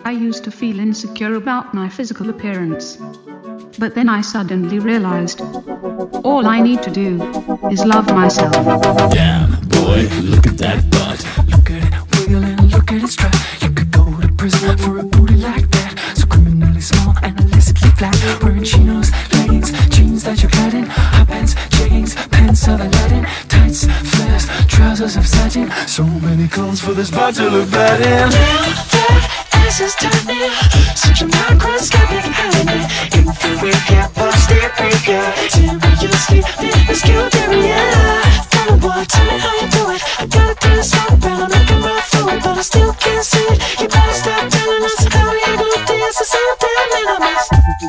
I used to feel insecure about my physical appearance. But then I suddenly realized, all I need to do is love myself. Damn, boy, look at that butt. Look at it wiggling, look at it strut. You could go to prison for a booty like that. So criminally small and illicitly flat. Wearing chinos, leggings, jeans that you're cutting, hot pants, jeggings, pants of Aladdin, tights, flares, trousers of satin. So many clothes for this butt to look bad in. That ass is turning, such a microscopic honey. Inferior, posterior, seriously, this cute area. Tell me boy, tell me how you do it. I got a telescope and I'm looking right through it, but I still can't see it. You better stop telling us how you do this. It's so damn venomous.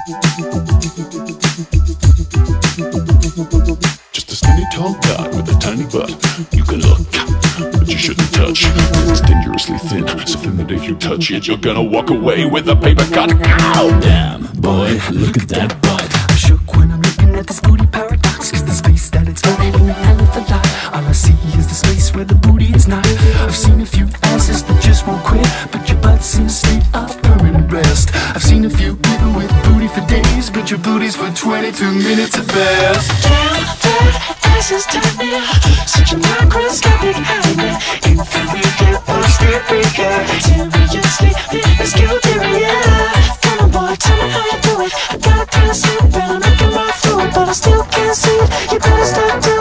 Just a skinny tall guy with a tiny butt. You can look, but you shouldn't touch. It's dangerously thin, so from the day you touch it, you're gonna walk away with a paper cut. Ow! Damn, boy, look at that butt. I'm shook when I'm looking at this booty paradox, cause the space that it's got ain't a hell of a lot. All I see is the space where the booty is not. I've seen a few asses that just won't quit, but your butt's in a state of permanent rest. I've seen a few people with booty for days, but your booty's for 22 minutes at best. Damn, that ass is turning, such a microscopic honey. Inferior, posterior, seriously, this cute area. Come on boy, tell me how you do it. I got a telescope and I'm looking right through it, but I still can't see it. You better stop doing it.